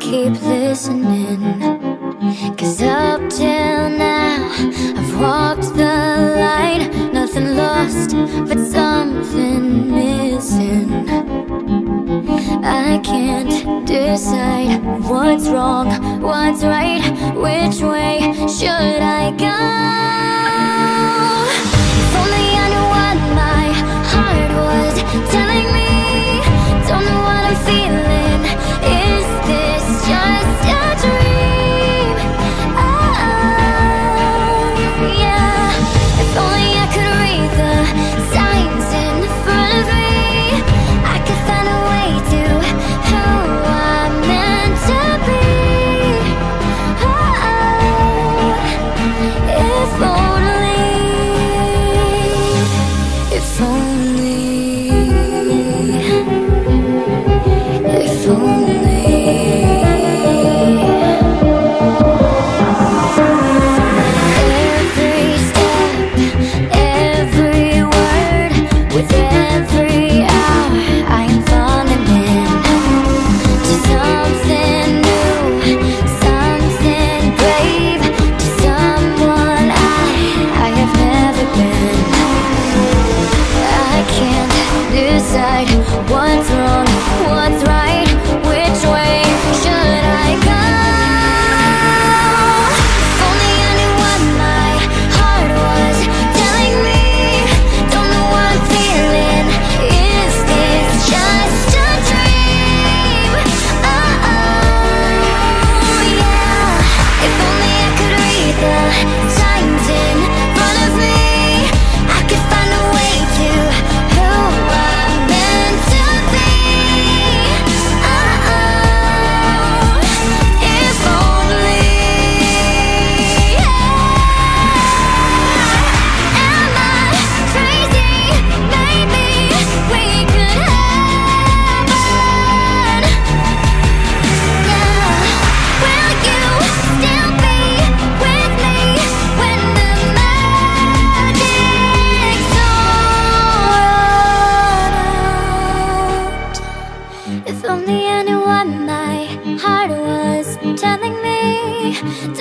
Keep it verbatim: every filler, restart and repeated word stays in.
keep listening, 'cause up till now I've walked the line. Nothing lost, but something missing. I can't decide what's wrong, what's right. Which way should I go? If only I knew what my heart was telling me. Don't know what I'm feeling. Is this just a dream? Oh, yeah. If only I could read the signs in front of me. I could find a way to who I'm meant to be. Oh, if only, if only, if only. Every step, every word, with every hour I am falling into something new, something brave, to someone I, I have never been. I can't decide what's wrong, what's right. Which way should I go? If only I knew what my heart was telling me. Don't know what I'm feeling. Is this just a dream? Oh, yeah. If only I could read the signs in front of me. I could find a way to who I'm meant to be. Oh, if only, yeah. Am I crazy? Maybe we could have fun. Yeah. Will you still be with me when the magic's all run out? If only I knew what my heart was telling me.